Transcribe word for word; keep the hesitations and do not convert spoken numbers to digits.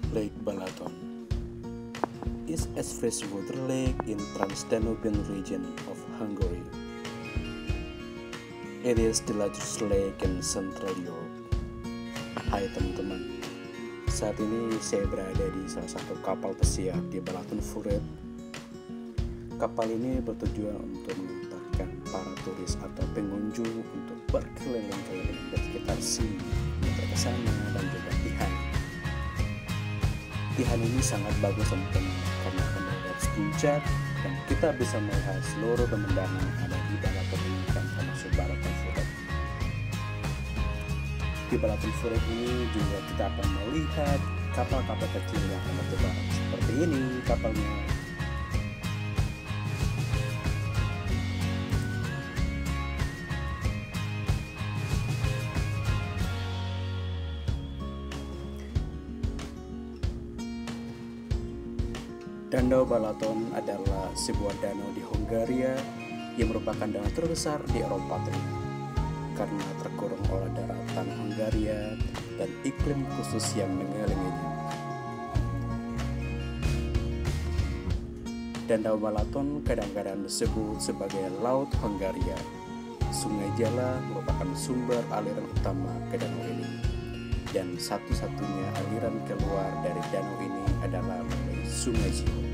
Lake Balaton is a freshwater lake in Transdanubian region of Hungary. It is the largest lake in Central Europe. Hai teman-teman, saat ini saya berada di salah satu kapal pesiar di Balaton Furet. Kapal ini bertujuan untuk mengantarkan para turis atau pengunjung untuk berkeliling-keliling di sekitar sini, menuju ke sana dan juga Tihan. Tihan ini sangat bagus teman-teman karena akan dari puncak dan kita bisa melihat seluruh pemandangan yang ada di Balaton ini dan termasuk Balaton Furet. Di Balaton Furet ini juga kita akan melihat kapal-kapal kecil yang akan bertebar seperti ini kapalnya. Danau Balaton adalah sebuah danau di Hongaria yang merupakan danau terbesar di Eropa Tengah karena terkurung oleh daratan Hongaria dan iklim khusus yang mengelilinginya. Danau Balaton kadang-kadang disebut sebagai Laut Hongaria. Sungai Jala merupakan sumber aliran utama ke danau ini, dan satu-satunya aliran keluar dari danau ini adalah melalui Sungai Jiu.